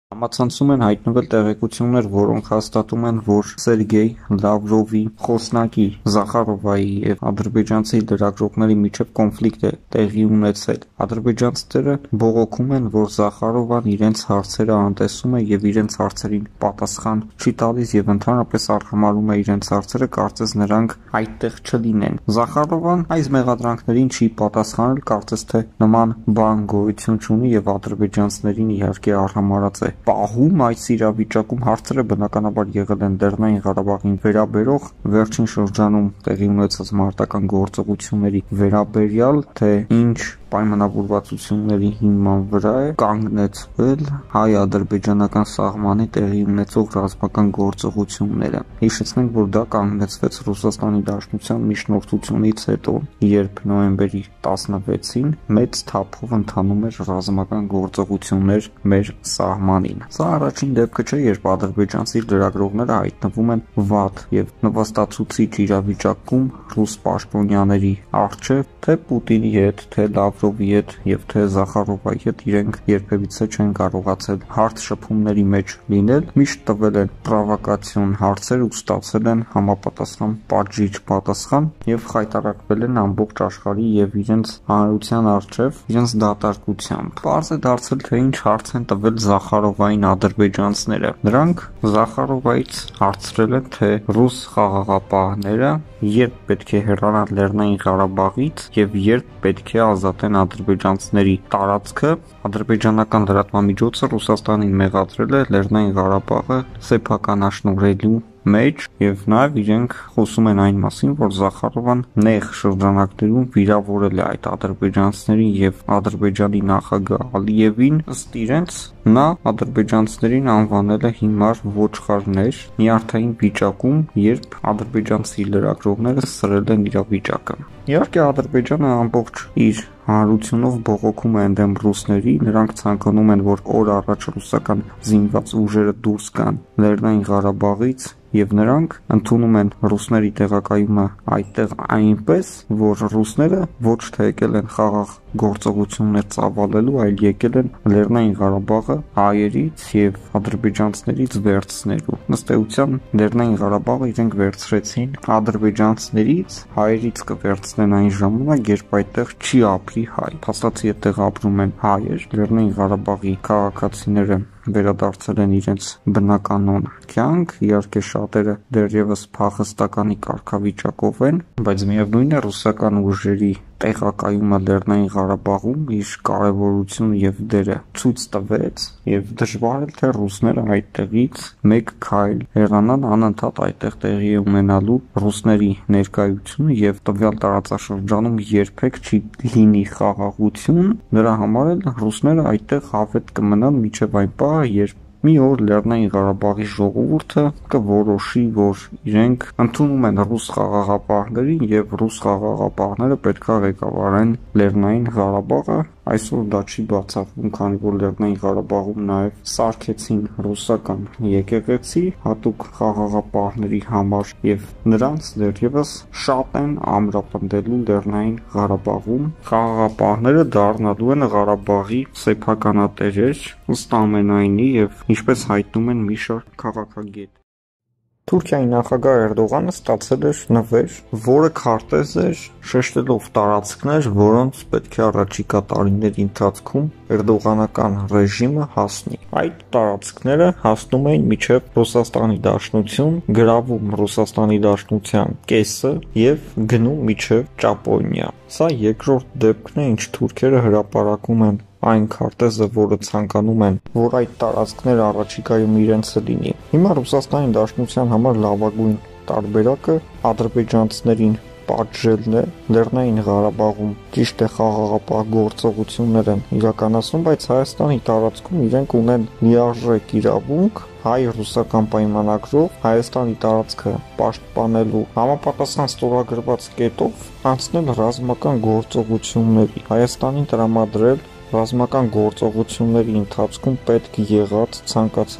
Համացանցում են հայտնվել տեղեկություններ, որոնք հաստատում են, որ Սերգեյ Լավրովի, Խոսնակի Զախարովայի և ադրբեջանցի լրագրողների միջև կոնֆլիկտ է տեղի ունեցել։ Ադրբեջանցիները բողոքում են, որ Զախարովան իրենց հարցերը անտեսում է և իրենց հարցերին պատասխան չի տալիս և ընդհանրապես արհամարհում է իրենց հարցերը, կարծես նրանք այդտեղ չլինեն։ Զախարովան այս մեղադրանքներին չի պատասխանել, կարծես թե նման բան գոյություն չունի և ադրբեջանցիներին իհարկե արհամարհած է պահում այս իրավիճակում հարցերը բնականաբար եղել են Լեռնային Ղարաբաղին վերաբերող վերջին շրջանում տեղի ունեցած մարտական գործողությունների վերաբերյալ, թե ինչ պայմանավորվածությունների հիման վրա է կանգնեցվել հայ-ադրբեջանական սահմանի տեղի ունեցող ռազմական գործողությունները։ Հիշեցնենք, որ դա կանգնեցվեց Ռուսաստանի Դաշնության միջնորդությունից հետո, երբ նոյեմբերի 16-ին մեծ թափով ընթանում էր ռազմական գործողություններ մեր սահմանին։ Սա առաջին դեպքը չէ, երբ ադրբեջանցի լրագրողները հայտնվում են վատ և նվաստացուցիչ իրավիճակում ռուս պաշտոնյաների առջև, թե Պուտինի հետ, թե Լավրովի հետ և թե Զախարովայի հետ իրենք երբևիցե չեն կարողացել հարց շփումների մեջ լինել, միշտ տվել են պրովոկացիոն հարցեր ու ստացել են համապատասխան պատժիչ պատասխան և խայտառակվել են ամբողջ աշխարհի և իրենց հանրության առջև իրենց դատարկությամբ։ Պարզ է դարձել, թե ինչ հարց են տվել Զախարովային ադրբեջանցիները։ Նրանք Զախարովայից հարցրել են, թե ռուս խաղաղապահները երբ պետք է հեռանան Լեռնային Ղարաբաղից և երբ պետք է ազատեն ադրբեջանցիների տարածքը։ Ադրբեջանական լրատվամիջոցը Ռուսաստանին մեղադրել է Լեռնային Ղարաբաղը սեփականաշնորհելու մեջ և նաև իրենք խոսում են այն մասին, որ Զախարովան նեղ շրջանակներում վիրավորել է այդ ադրբեջանցիներին և Ադրբեջանի նախագահ Ալիևին, ըստ իրենց նա ադրբեջանցիներին անվանել է հիմար ոչխարներ նյարդային վիճակում, երբ ադրբեջանցի լրագրողները սրել են իրավիճակը։ Իհարկե Ադրբեջանը ամբողջ իր հանրությունով բողոքում է ընդդեմ ռուսների, նրանք ցանկանում են, որ օր առաջ ռուսական զինված ուժերը դուրս գան Լեռնային Ղարաբաղից և նրանք ընդունում են ռուսների տեղակայումը այդտեղ այնպես, որ ռուսները ոչ թե եկել են խաղաղ գործողություններ ծավալելու, այլ եկել են Լեռնային Ղարաբաղը հայերից և ադրբեջանցիներից վերցնելու։ Ըստ էության Լեռնային Ղարաբաղը իրենք վերցրեցին ադրբեջանցիներից, հայերից կվերցնեն այն ժամանակ, երբ այդտեղ չի ապրի հայ։ Փաստացի այդտեղ ապրում են հայեր, Լեռնային Ղարաբաղի քաղաքացիները վերադարձել են իրենց բնականոն կյանք, իհարկե շատերը դեռևս փախստականի կարգավիճակով են, բայց միևնույն է ռուսական ուժերի տեղակայումը Լեռնային Ղարաբաղում իր կարևորությունը և դերը ցույց տվեց և դժվար է թե ռուսները այդտեղից մեկ քայլ հեռանան, անընդհատ այդտեղ տեղի է ունենալու ռուսների ներկայությունը և տվյալ տարածաշրջանում երբեք չի լինի խաղաղություն, դրա համար էլ ռուսները այդտեղ հավետ կմնան մինչև այն պահը, երբ մի օր Լեռնային Ղարաբաղի ժողովուրդը կորոշի, որ իրենք ընդունում են ռուս խաղաղապահներին և ռուս խաղաղապահները պետք է ղեկավարեն Լեռնային Ղարաբաղը։ Այսօր դա չի բացառվում, քանի որ Լեռնային Ղարաբաղում նաև սարքեցին ռուսական եկեղեցի հատուկ խաղաղապահների համար և նրանց դեռևս շատ են ամրապնդելու Լեռնային Ղարաբաղում։ Խաղաղապահները դառնալու են Ղարաբաղի սեփականատերեր ըստ ամենայնի և ինչպես հայտնում են մի շարք քաղաքագետ։ Թուրքիայի նախագահ Էրդողանը ստացել էր նվեր, որը քարտեզ էր շեշտելով տարածքներ, որոնց պետք է առաջիկա տարիների ընթացքում էրդողանական ռեժիմը հասնի։ Այդ տարածքները հասնում էին մինչև Ռուսաստանի Դաշնություն, գրավում Ռուսաստանի Դաշնության կեսը և գնում մինչև Ճապոնիա։ Սա երկրորդ դեպքն է, ինչ թուրքերը հրապարակում են այն քարտեզը, որը ցանկանում են, որ այդ տարածքները առաջիկայում իրենցը լինի։ Հիմա Ռուսաստանի Դաշնության համար լավագույն տարբերակը ադրբեջանցիներին պատժելն է։ Լեռնային Ղարաբաղում ճիշտ է խաղաղապահ գործողություններ են իրականացնում, բայց Հայաստանի տարածքում իրենք ունեն լիարժեք իրավունք հայ-ռուսական պայմանագրով Հայաստանի տարածքը պաշտպանելու համապատասխան ստորագրված կետով անցնել ռազմական գործողությունների, Հայաստանին տրամադրել ռազմական գործողությունների ընթացքում պետք եղած ցանկացած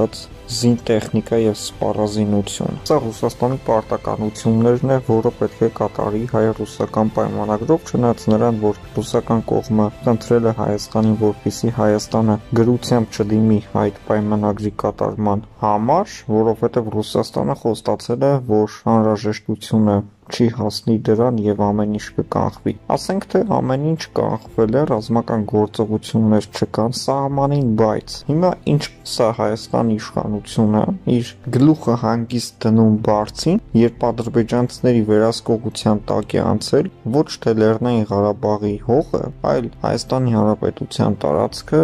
զինտեխնիկա եւ սպառազինություն։ Սա Ռուսաստանի պարտականություններն է, որը պետք է կատարի հայ-ռուսական պայմանագրով, չնայած նրան, որ ռուսական կողմը խնդրել է Հայաստանին, որպեսզի Հայաստանը գրությամբ չդիմի այդ պայմանագրի կատարման համար, որովհետեւ Ռուսաստանը խոստացել է, որ անհրաժեշտությունը չի հասնի դրան եւ ամեն ինչ կկանխվի։ Ասենք թե ամեն ինչ կանխվել է, ռազմական գործողություններ չկան սահմանին, բայց հիմա ինչպես է Հայաստանի իշխանությունը իր գլուխը հանգիստ դնում բարձին, երբ ադրբեջանցիների վերահսկողության տակ է անցել ոչ թե Լեռնային Ղարաբաղի հողը, այլ Հայաստանի Հանրապետության տարածքը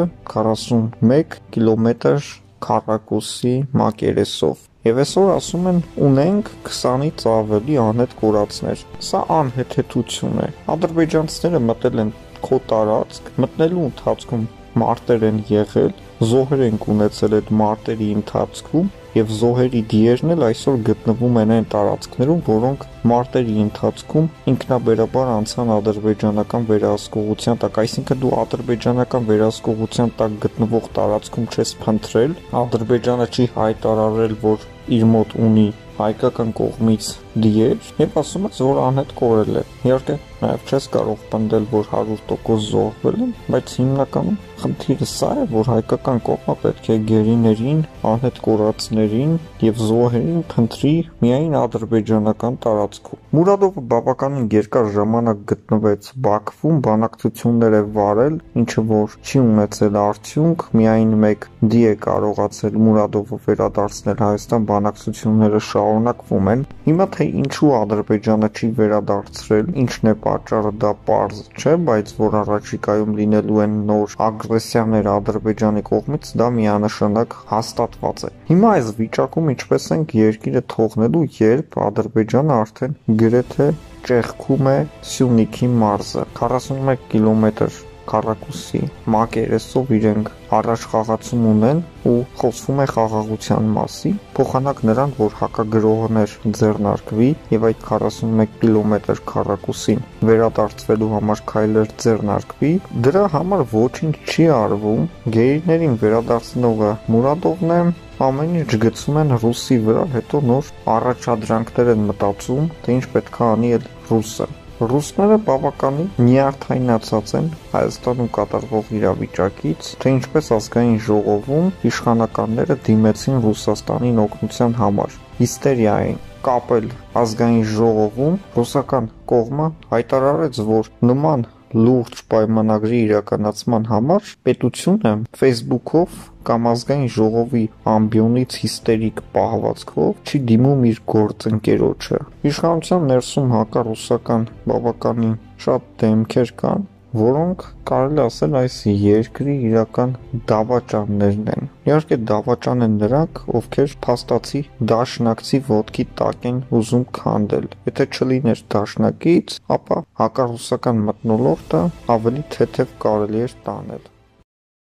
41 կիլոմետր քառակուսի մակերեսով։ Եվ այսօր ասում են ունենք 20-ից ավելի անհետ կորածներ։ Սա անհեթեթություն է։ Ադրբեջանցիները մտել են քո տարածք, մտնելու ընթացքում մարտեր են եղել, զոհեր են ունեցել այդ մարտերի ընթացքում եւ զոհերի դիերն էլ այսօր գտնվում են այն տարածքներում, որոնք մարտերի ընթացքում ինքնաբերաբար անցան ադրբեջանական վերահսկողության տակ, այսինքն դու ադրբեջանական վերահսկողության տակ գտնվող տարածքում չես փնտրել, Ադրբեջանը չի հայտարարել, որ իր մոտ ունի հայկական կողմից դիեր եւ ասում ես, որ անհետ կորել է։ Իհարկե, նաեւ չես կարող պնդել, որ 100% զոհվել են, բայց հիմնականում խնդիրը սա է, որ հայկական կողմը պետք է գերիներին, անհետ կորածներին եւ զոհերին փնտրի միայն ադրբեջանական տարածքում։ Մուրադովը բավականին երկար ժամանակ գտնվեց Բաքվում, բանակցություններ է վարել, ինչը որ չի ունեցել արդյունք, միայն մեկ դի է կարողացել Մուրադովը վերադարձնել Հայաստան, բանակցությունները շարունակվում են։ Հիմա թե ինչու Ադրբեջանը չի վերադարձրել, ինչն է պատճառը, դա պարզ չէ, բայց որ առաջիկայում լինելու են նոր ագրեսիաներ Ադրբեջանի կողմից, դա միանշանակ հաստատված է։ Հիմա այս վիճակում ինչպես ենք երկիրը թողնելու, երբ Ադրբեջանը արդեն գրեթե ճեղքում է Սյունիքի մարզը, 41 կիլոմետր քառակուսի մակերեսով իրենք առաջ խաղացում ունեն ու խոսվում է խաղաղության մասին, փոխանակ նրան, որ հակագրողներ ձեռնարկվի եւ այդ 41 կիլոմետր քառակուսին վերադարձվելու համար քայլեր ձեռնարկվի, դրա համար ոչինչ չի արվում, գերիներին վերադարձնողը Մուրադովն է, ամեն ինչ գցում են ռուսի վրա, հետո նոր առաջադրանքներ են մտածում, թե ինչ պետք է անի այդ ռուսը։ Ռուսները բավականին նյարդայնացած են Հայաստանում կատարվող իրավիճակից, թե ինչպես ազգային ժողովում իշխանականները դիմեցին Ռուսաստանին օգնության համար։ Հիստերիա էին կապել ազգային ժողովում, ռուսական կողմը հայտարարեց, որ նման լուրջ պայմանագրի իրականացման համար պետությունը Facebook-ով կամ ազգային ժողովի ամբիոնից հիստերիկ պահվածքով չի դիմում իր գործընկերոջը։ Իշխանության ներսում հակառուսական բավականին շատ դեմքեր կան, որոնք կարելի ասել այս երկրի իրական դավաճաններն են։ Իհարկե դավաճան են նրանք, ովքեր փաստացի դաշնակցի ոտքի տակ են ուզում քանդել։ Եթե չլիներ դաշնակից, ապա հակառուսական մթնոլորտը ավելի թեթև կարելի էր տանել։